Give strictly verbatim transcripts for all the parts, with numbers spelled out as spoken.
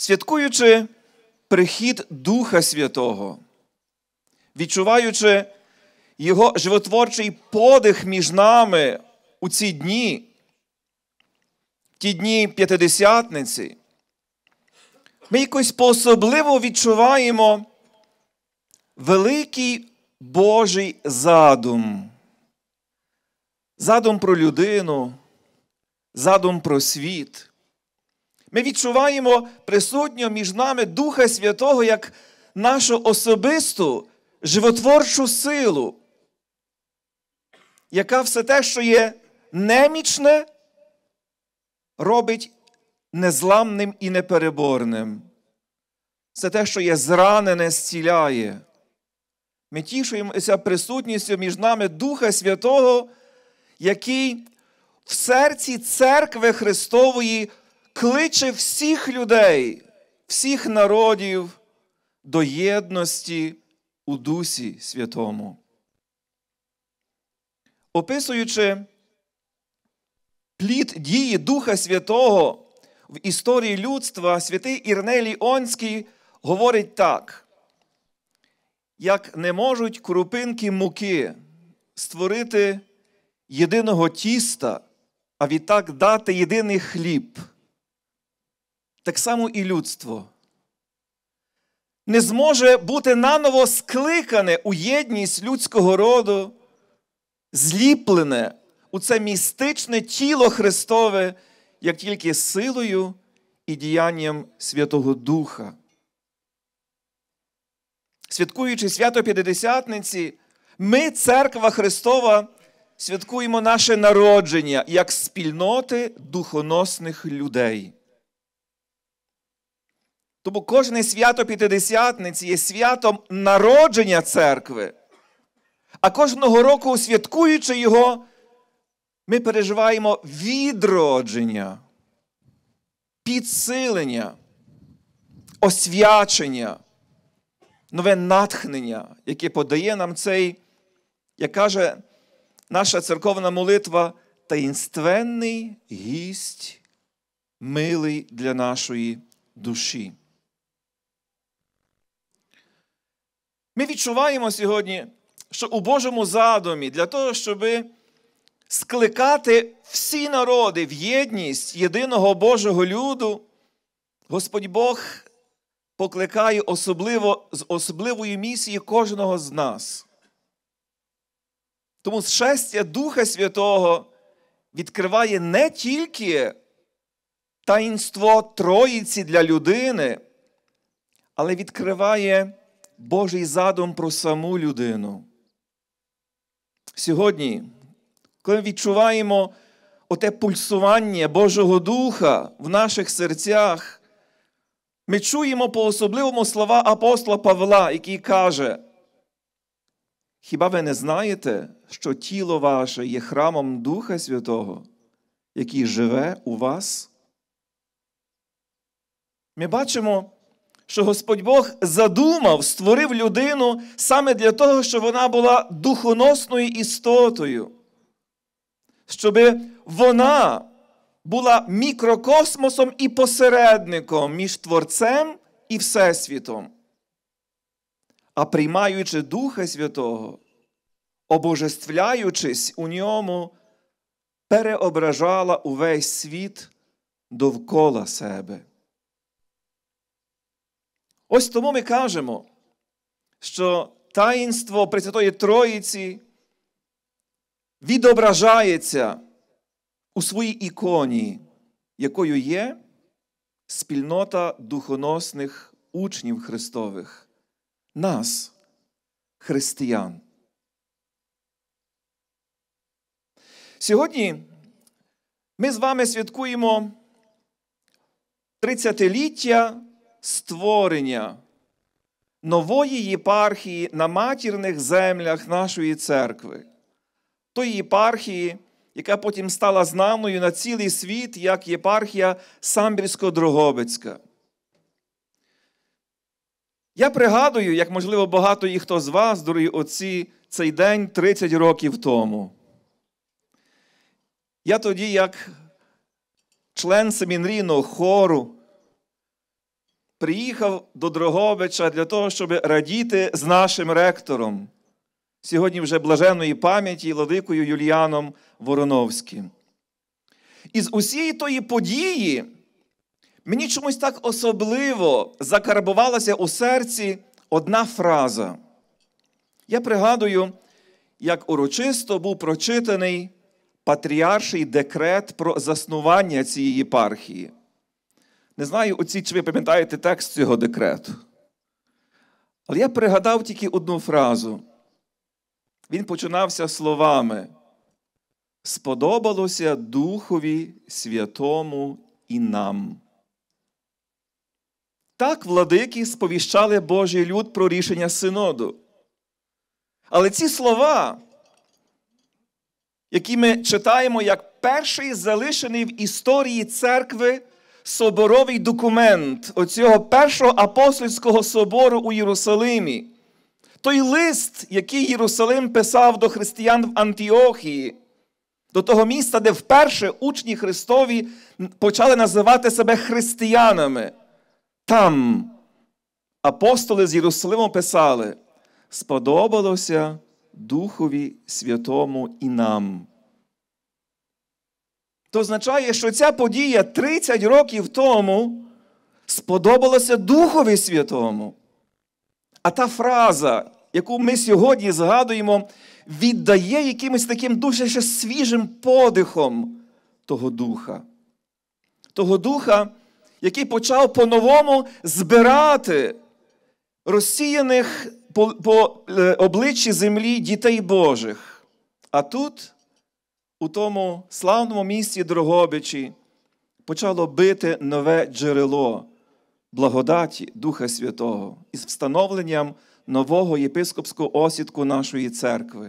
Святкуючи прихід Духа Святого, відчуваючи Його животворчий подих між нами у ці дні, в ті дні П'ятидесятниці, ми якось по-особливо відчуваємо великий Божий задум. Задум про людину, задум про світ. Ми відчуваємо присутнього між нами Духа Святого як нашу особисту животворчу силу, яка все те, що є немічне, робить незламним і непереборним. Все те, що є зранене, зціляє. Ми тішуємося присутністю між нами Духа Святого, який в серці Церкви Христової кличе всіх людей, всіх народів до єдності у Дусі Святому. Описуючи плід дії Духа Святого в історії людства, святий Іриней Ліонський говорить так: як не можуть крупинки муки створити єдиного тіста, а відтак дати єдиний хліб, так само і людство не зможе бути наново скликане у єдність людського роду, зліплене у це містичне тіло Христове, як тільки силою і діянням Святого Духа. Святкуючи свято П'ятидесятниці, ми, Церква Христова, святкуємо наше народження як спільноти духоносних людей. Тому кожне свято П'ятидесятниці є святом народження Церкви. А кожного року, святкуючи його, ми переживаємо відродження, підсилення, освячення, нове натхнення, яке подає нам цей, як каже наша церковна молитва, таїнственний гість, милий для нашої душі. Ми відчуваємо сьогодні, що у Божому задумі для того, щоб скликати всі народи в єдність єдиного Божого люду, Господь Бог покликає особливо, з особливої місії кожного з нас. Тому зшестя Духа Святого відкриває не тільки таїнство Троїці для людини, але відкриває Божий задум про саму людину. Сьогодні, коли ми відчуваємо оте пульсування Божого Духа в наших серцях, ми чуємо по-особливому слова апостола Павла, який каже: «Хіба ви не знаєте, що тіло ваше є храмом Духа Святого, який живе у вас?» Ми бачимо, що Господь Бог задумав, створив людину саме для того, щоб вона була духоносною істотою, щоб вона була мікрокосмосом і посередником між Творцем і Всесвітом. А приймаючи Духа Святого, обожествляючись у ньому, переображала увесь світ довкола себе. Ось тому ми кажемо, що таїнство Пресвятої Троїці відображається у своїй іконі, якою є спільнота духоносних учнів Христових, нас, християн. Сьогодні ми з вами святкуємо тридцятиліття створення нової єпархії на матірних землях нашої церкви. Тої єпархії, яка потім стала знаною на цілий світ, як єпархія Самбірсько-Дрогобицька. Я пригадую, як, можливо, багато і хто з вас, дорогі отці, цей день тридцять років тому. Я тоді, як член семінарійного хору, приїхав до Дрогобича для того, щоб радіти з нашим ректором, сьогодні вже блаженної пам'яті, владикою Юліаном Вороновським. І з усієї тої події мені чомусь так особливо закарбувалася у серці одна фраза. Я пригадую, як урочисто був прочитаний патріарший декрет про заснування цієї єпархії. Не знаю, оці, чи ви пам'ятаєте текст цього декрету. Але я пригадав тільки одну фразу. Він починався словами: «Сподобалося Духові Святому і нам». Так владики сповіщали Божий люд про рішення синоду. Але ці слова, які ми читаємо як перший залишений в історії церкви соборовий документ оцього першого апостольського собору у Єрусалимі, той лист, який Єрусалим писав до християн в Антіохії, до того міста, де вперше учні Христові почали називати себе християнами. Там апостоли з Єрусалиму писали: «Сподобалося Духові Святому і нам». Це означає, що ця подія тридцять років тому сподобалася Духові Святому. А та фраза, яку ми сьогодні згадуємо, віддає якимось таким дуже ще свіжим подихом того Духа. Того Духа, який почав по-новому збирати розсіяних по, по обличчі землі дітей Божих. А тут, у тому славному місті Дрогобичі, почало бити нове джерело благодаті Духа Святого із встановленням нового єпископського осідку нашої церкви.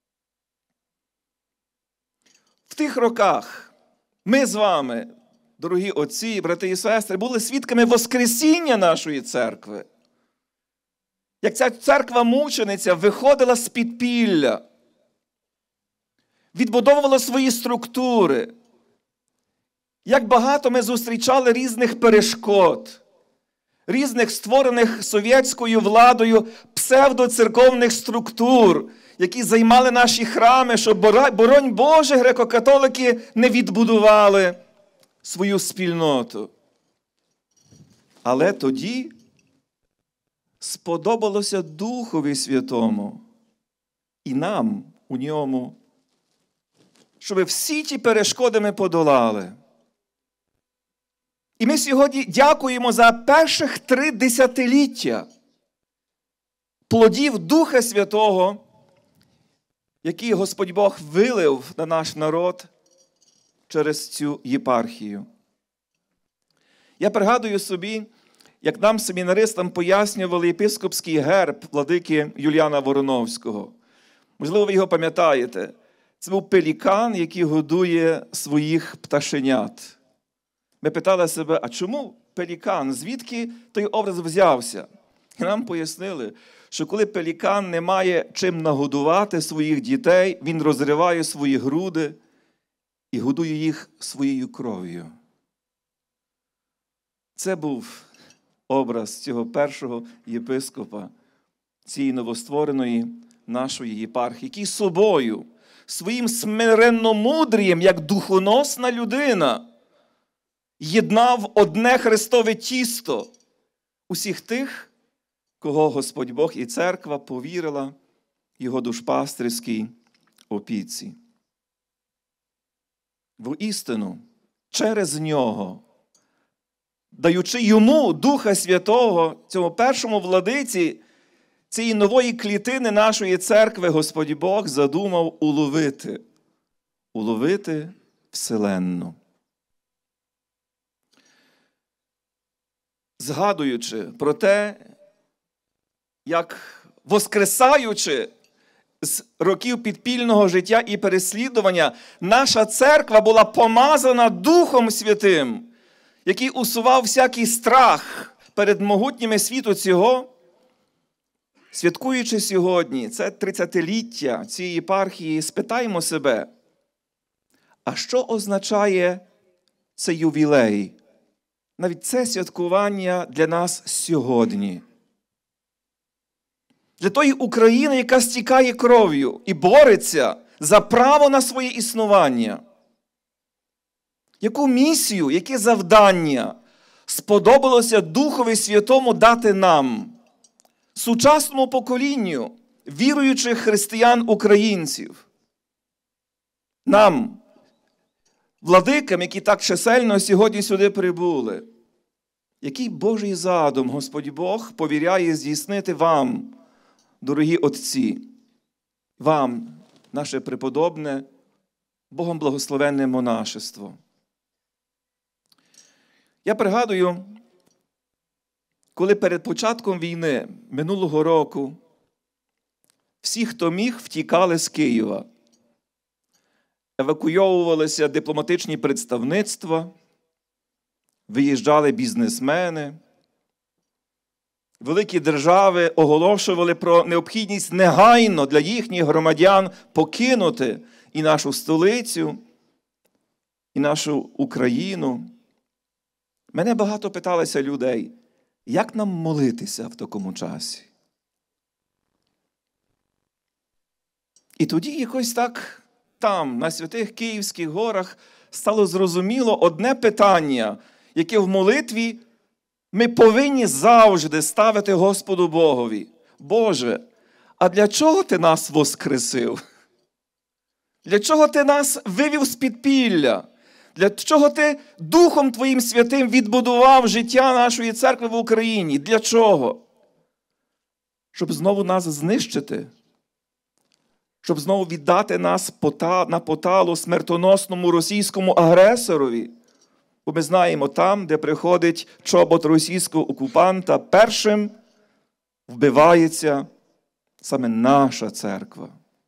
В тих роках ми з вами, дорогі отці, брати і сестри, були свідками Воскресіння нашої церкви. Як ця церква-мучениця виходила з підпілля, відбудовувала свої структури. Як багато ми зустрічали різних перешкод, різних створених совєтською владою псевдоцерковних структур, які займали наші храми, щоб, боронь Боже, греко-католики не відбудували свою спільноту. Але тоді сподобалося Духові Святому і нам у ньому, щоб всі ті перешкоди ми подолали. І ми сьогодні дякуємо за перших три десятиліття плодів Духа Святого, який Господь Бог вилив на наш народ через цю єпархію. Я пригадую собі, як нам, семінаристам, пояснювали єпископський герб владики Юліана Вороновського. Можливо, ви його пам'ятаєте. Це був пелікан, який годує своїх пташенят. Ми питали себе, а чому пелікан? Звідки той образ взявся? І нам пояснили, що коли пелікан не має чим нагодувати своїх дітей, він розриває свої груди і годує їх своєю кров'ю. Це був образ цього першого єпископа, цієї новоствореної нашої єпархії, який собою, своїм смиренномудрієм, як духоносна людина, єднав одне Христове тісто усіх тих, кого Господь Бог і церква повірила його душпастерській опіці. Воістину, через нього, даючи йому Духа Святого, цьому першому владиці цієї нової клітини нашої церкви, Господь Бог задумав уловити, уловити вселенну. Згадуючи про те, як воскресаючи з років підпільного життя і переслідування, наша церква була помазана Духом Святим, який усував всякий страх перед могутніми світу цього, святкуючи сьогодні це тридцятиліття цієї єпархії, спитаємо себе, а що означає цей ювілей навіть це святкування для нас сьогодні. Для тої України, яка стікає кров'ю і бореться за право на своє існування. Яку місію, яке завдання сподобалося Духові Святому дати нам, сучасному поколінню віруючих християн-українців, нам, владикам, які так чисельно сьогодні сюди прибули. Який Божий задум Господь Бог повіряє здійснити вам, дорогі отці, вам, наше преподобне, Богом благословенне монашество. Я пригадую, коли перед початком війни минулого року всі, хто міг, втікали з Києва. Евакуйовувалися дипломатичні представництва, виїжджали бізнесмени. Великі держави оголошували про необхідність негайно для їхніх громадян покинути і нашу столицю, і нашу Україну. Мене багато питалося людей, як нам молитися в такому часі? І тоді якось так там, на Святих Київських горах, стало зрозуміло одне питання, яке в молитві ми повинні завжди ставити Господу Богові. Боже, а для чого Ти нас воскресив? Для чого Ти нас вивів з підпілля? Для чого Ти Духом Твоїм Святим відбудував життя нашої церкви в Україні? Для чого? Щоб знову нас знищити? Щоб знову віддати нас на поталу смертоносному російському агресорові? Бо ми знаємо, там, де приходить чобот російського окупанта, першим вбивається саме наша церква.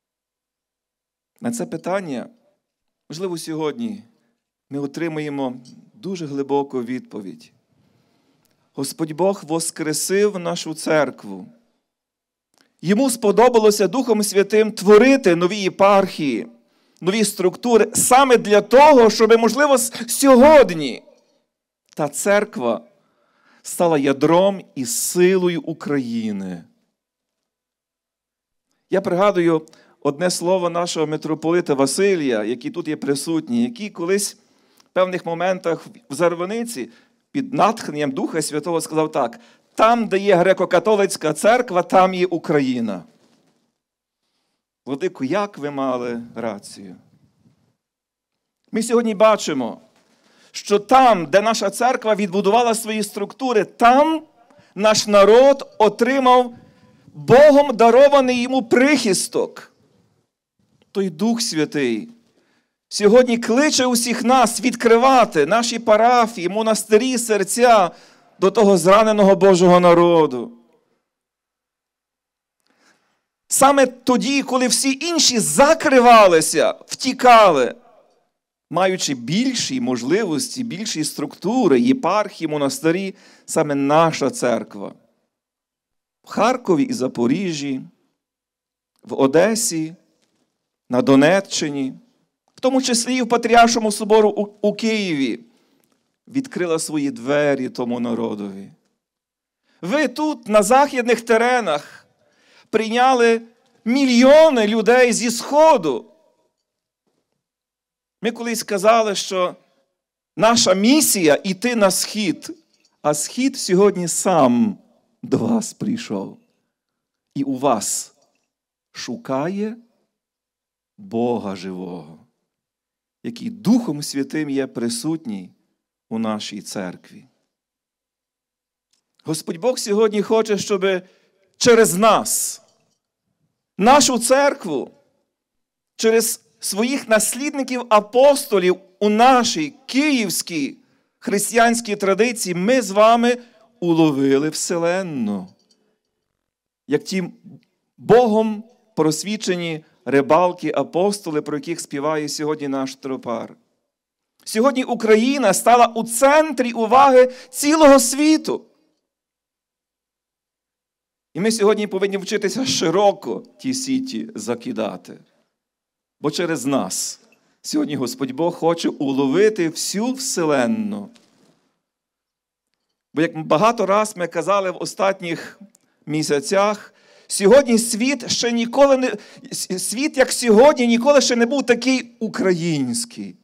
На це питання, можливо, сьогодні ми отримаємо дуже глибоку відповідь. Господь Бог воскресив нашу церкву. Йому сподобалося Духом Святим творити нові єпархії, нові структури саме для того, щоб, можливо, сьогодні та церква стала ядром і силою України. Я пригадую одне слово нашого митрополита Василія, який тут є присутній, який колись в певних моментах в Зарваниці під натхненням Духа Святого сказав так: там, де є греко-католицька церква, там є Україна. Владико, як ви мали рацію? Ми сьогодні бачимо, що там, де наша церква відбудувала свої структури, там наш народ отримав Богом дарований йому прихисток. Той Дух Святий сьогодні кличе усіх нас відкривати наші парафії, монастирі, серця до того зраненого Божого народу. Саме тоді, коли всі інші закривалися, втікали, маючи більші можливості, більші структури, єпархії, монастирі, саме наша церква. В Харкові і Запоріжжі, в Одесі, на Донеччині, в тому числі і в Патріаршому собору у, у Києві, відкрила свої двері тому народові. Ви тут, на західних теренах, прийняли мільйони людей зі Сходу. Ми колись сказали, що наша місія – іти на Схід, а Схід сьогодні сам до вас прийшов. І у вас шукає Бога живого, який Духом Святим є присутній у нашій церкві. Господь Бог сьогодні хоче, щоб через нас, нашу церкву, через своїх наслідників апостолів у нашій київській християнській традиції ми з вами уловили вселенну. Як ті Богом просвічені рибалки, апостоли, про яких співає сьогодні наш тропар. Сьогодні Україна стала у центрі уваги цілого світу. І ми сьогодні повинні вчитися широко ті сіті закидати. Бо через нас сьогодні Господь Бог хоче уловити всю вселенну. Бо як багато раз ми казали в останніх місяцях, сьогодні світ ще ніколи не, світ, як сьогодні, ніколи ще не був такий український,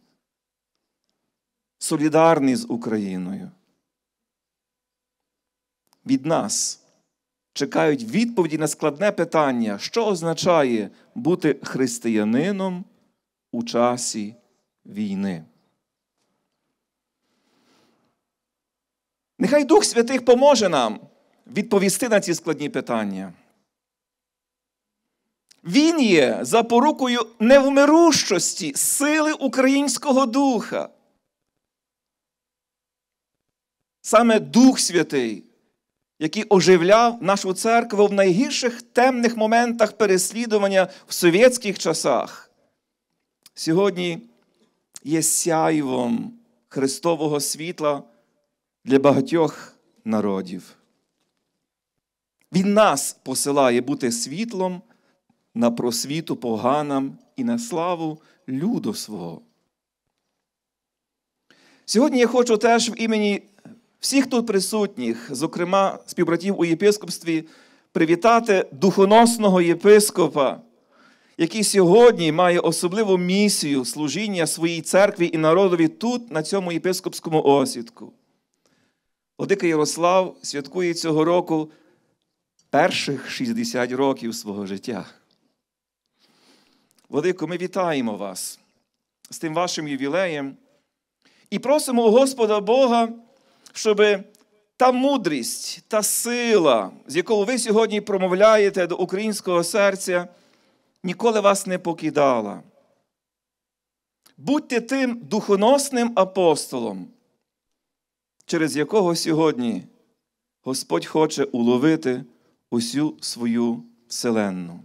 солідарний з Україною. Від нас чекають відповіді на складне питання, що означає бути християнином у часі війни. Нехай Дух Святий поможе нам відповісти на ці складні питання. Він є запорукою невмирущості, сили українського духа. Саме Дух Святий, який оживляв нашу церкву в найгірших темних моментах переслідування в совєтських часах, сьогодні є сяйвом Христового світла для багатьох народів. Він нас посилає бути світлом на просвіту поганам і на славу люду свого. Сьогодні я хочу теж в імені всіх тут присутніх, зокрема співбратів у єпископстві, привітати духоносного єпископа, який сьогодні має особливу місію служіння своїй церкві і народові тут, на цьому єпископському осідку. Владика Ярослав святкує цього року перших шістдесят років свого життя. Владико, ми вітаємо вас з тим вашим ювілеєм і просимо у Господа Бога, щоб та мудрість, та сила, з якою ви сьогодні промовляєте до українського серця, ніколи вас не покидала. Будьте тим духоносним апостолом, через якого сьогодні Господь хоче уловити усю свою вселенну.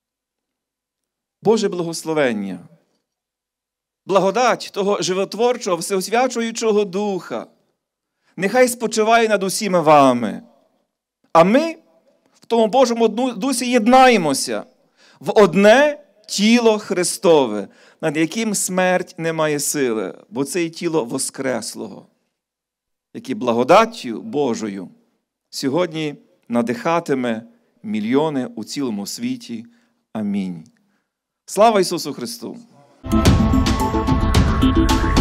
Боже благословення, благодать того животворчого, всеосвячуючого Духа, нехай спочиває над усіма вами. А ми в тому Божому Дусі єднаємося в одне тіло Христове, над яким смерть не має сили, бо це є тіло Воскреслого, яке благодаттю Божою сьогодні надихатиме мільйони у цілому світі. Амінь. Слава Ісусу Христу!